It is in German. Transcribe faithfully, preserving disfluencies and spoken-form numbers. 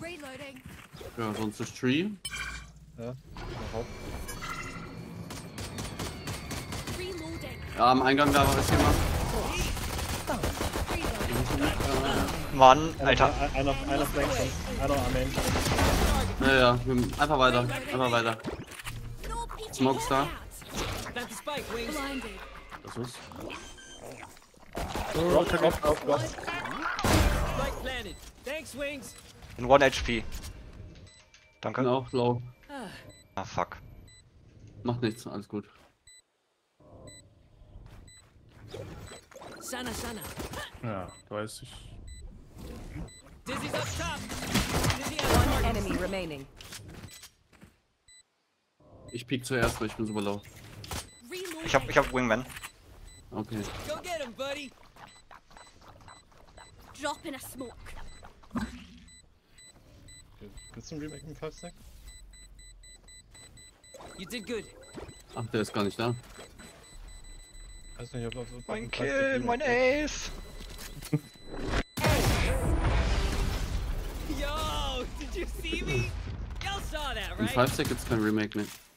Reloading. Ja, sonst ist Tree. Ja, überhaupt. Reloading. Ja, am Eingang da ist jemand. Mann, Alter. Einer, einer, einer flankt schon. Einer am Ende. Ja, ja, wir- einfach weiter. Einfach weiter. No peeking Smokes da. That's the spike, Wings. Blinded. Das ist. Drop, drop, drop, drop. Spike planted. Thanks, Wings. In one H P. Danke. Bin auch low. Ah, fuck. Macht nichts, alles gut. Sana, Sana. Ja, weiß ich. Dizzy's up top. Dizzy One out. enemy remaining. Ich peek zuerst, weil ich bin super low. Reloading. Ich hab, ich hab Wingman. Okay. Go get him, buddy. Drop in a smoke. Willst du ein Remake im fünf Stack? You did good. Ach, der ist gar nicht da. Weiß nicht, ob ob- ob- Mein ob- Kill, mein Ace. Yo, did you see me? Y'all saw that, Im right? five Stack gibt's kein Remake mehr.